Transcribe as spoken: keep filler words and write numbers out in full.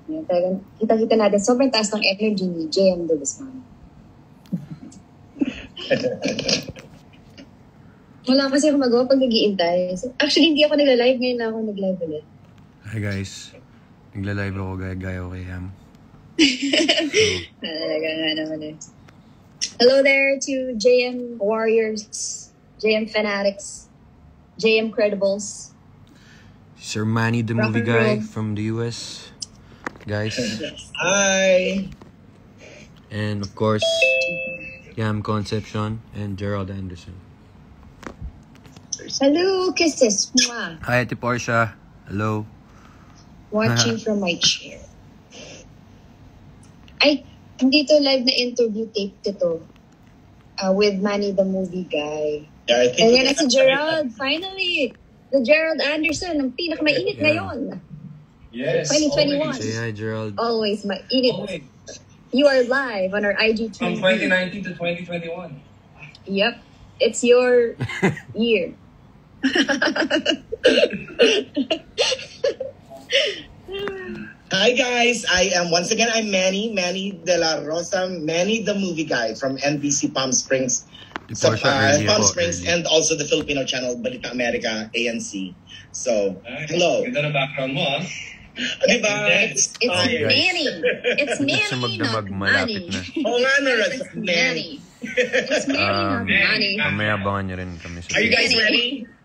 Yan, talagang kita-kita natin, sobrang taas ng energy ni J M Guzman. Wala kasi ako magawa pag nag-iintay. Actually, hindi ako nagla-live. Ngayon na ako nag-live ulit. Hi guys. Nagla-live ako gaya-gaya ko kay Ham. Talaga nga naman eh. Hello there to J M Warriors, J M Fanatics, J M Credibles. Sir Manny, the Rock movie and guy roll. from the U S. Guys. Hi. And of course, Yam Concepcion and Gerald Anderson. Hello, kisses. Mwah. Hi, Ate Portia. Hello. Watching from my chair. Ay, hindi to live na interview tape ko to. Uh, with Manny the movie guy. Yeah, I think Ayan na si Gerald, finally! The Gerald Anderson, ang pinakamainit Yeah. ngayon. yes. twenty twenty-one. Say hi, Gerald. Always mainit. Always. You are live on our I G T V. From twenty nineteen to twenty twenty-one. Yep. It's your year. Hi guys, I am once again I'm Manny, Manny de la Rosa, Manny the movie guy from N B C Palm Springs, Di sa, Portia, uh, early Palm ako, Springs, early. and also the Filipino channel Balita America A N C. So, Ay, hello. Ganda ng background mo, ah. Diba? It's It's fire. Manny. It's Hindi siya Manny, not magdamag, malapit Manny. na. Oo nga, no, It's Manny. Manny. It's Manny, not Um, Manny. Mamaya abangan niyo rin kami sa Are you guys Manny. ready?